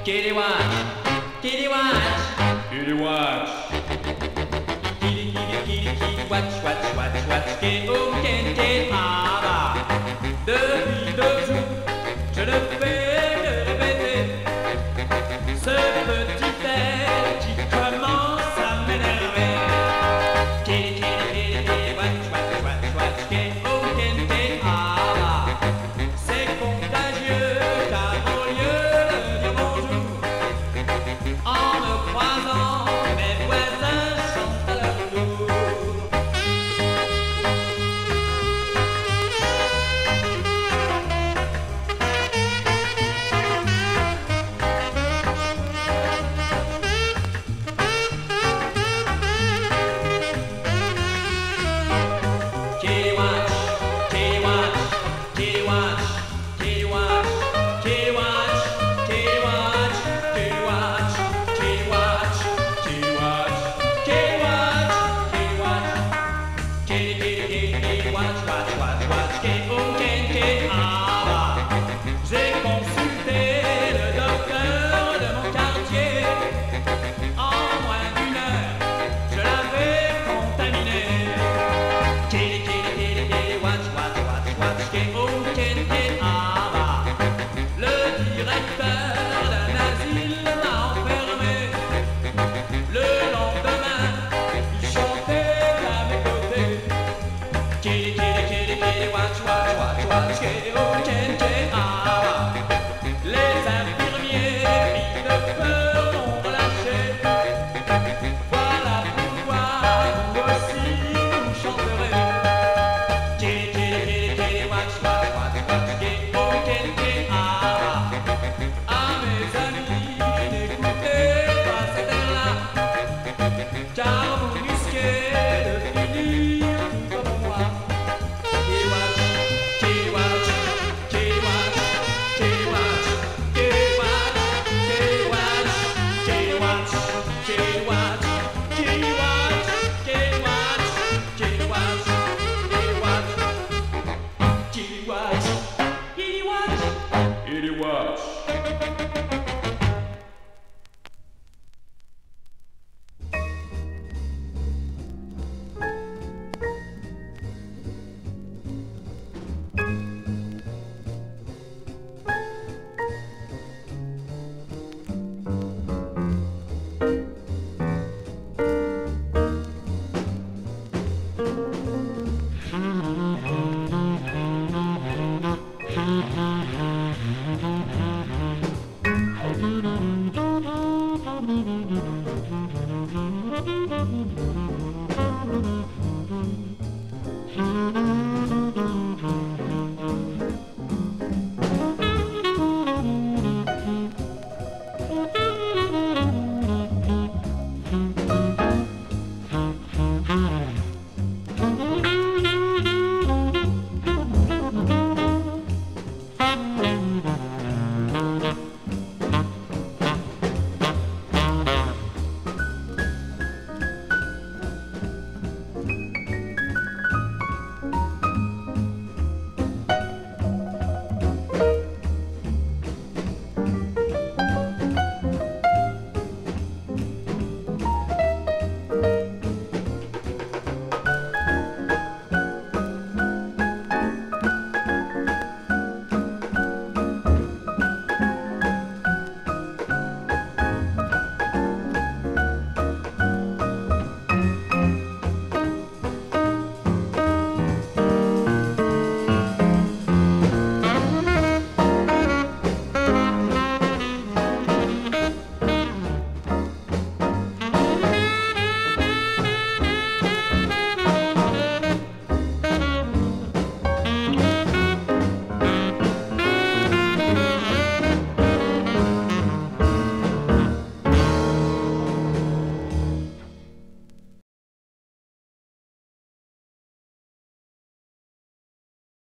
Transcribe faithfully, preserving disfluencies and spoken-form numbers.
Kitty watch, kitty watch, kitty watch. kitty kitty kitty kitty watch watch watch watch. Qu'est au quinquet ah bah. Depuis deux jours, je ne fais que répéter ce petit air qui commence à m'énerver. Kitty kitty kitty kitty watch watch watch watch. Qu'est au quinquet ah bah. C'est contagieux car au lieu de dire bonjour en me croisant, mes voisins chantent à leur tour. Kitty watch, kitty watch, kitty watch, kitty watch, kitty watch, kitty watch, kitty watch, kitty watch, Kitty watch. kitty watch, kitty watch, kitty kitty kitty kitty watch watch watch watch. Kitty oh kitty ah bah. J'ai consulté le docteur de mon quartier. En moins d'une heure, je l'avais contaminé. Kitty kitty kitty kitty watch watch watch watch. Kitty oh kitty ah bah. Le directeur d'un asile m'a enfermé. Le lendemain, il chantait à mes côtés. Kitty kitty kitty kitty watch watch watch watch. Kitty oh kitty ah bah. Les infirmiers pris de peur m'ont relâché. Voilà pourquoi vous aussi vous chanterez. Kitty kitty kitty kitty watch watch watch watch. Kitty oh kitty ah bah. À mes amis, n'écoutez pas cet air-là, car vous risquez de finir tout comme moi. Kitty watch, kitty watch, kitty watch, kitty watch, kitty watch, kitty watch, kitty watch, kitty watch, kitty watch, kitty watch, kitty watch, kitty watch, kitty watch, kitty watch. Kitty watch. Thank you.